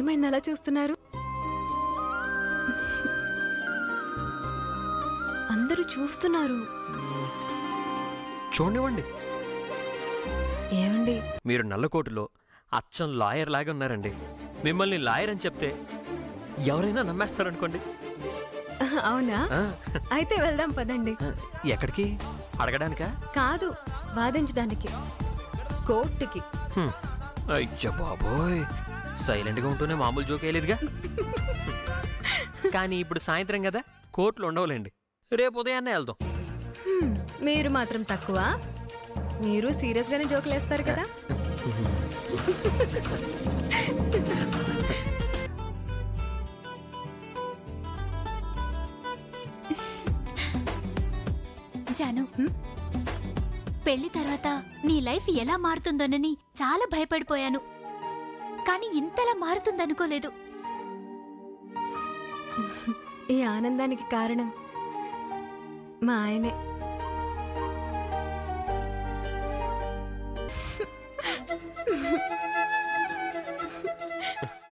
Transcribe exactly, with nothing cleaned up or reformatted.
ఏమైంది అలా చూస్తున్నారు? అందరూ చూస్తున్నారు. చూడండి. ఏమండి, మీరు నల్లకోటులో అచ్చం లాయర్ లాగా ఉన్నారండి. మిమ్మల్ని లాయర్ అని చెప్తే ఎవరైనా నమ్మేస్తారనుకోండి. అవునా? అయితే వెళ్దాం పదండి. ఎక్కడికి? అడగడానికా? కాదు, వాదించడానికి, కోర్టుకి. అయ్యో బాబోయ్, సైలెంట్ గా ఉంటూనే మామూలు జోక్ వేయలేదుగా. కానీ ఇప్పుడు సాయంత్రం కదా, కోర్టులో ఉండవులేండి. రేపు ఉదయాన్నే వెళ్దాం. మీరు మాత్రం తక్కువ. మీరు సీరియస్ గానే జోకులు వేస్తారు కదా. జాను, పెళ్లి తర్వాత నీ లైఫ్ ఎలా మారుతుందోనని చాలా భయపడిపోయాను. కానీ ఇంతలా మారుతుందనుకోలేదు. ఈ ఆనందానికి కారణం మా ఆయనే.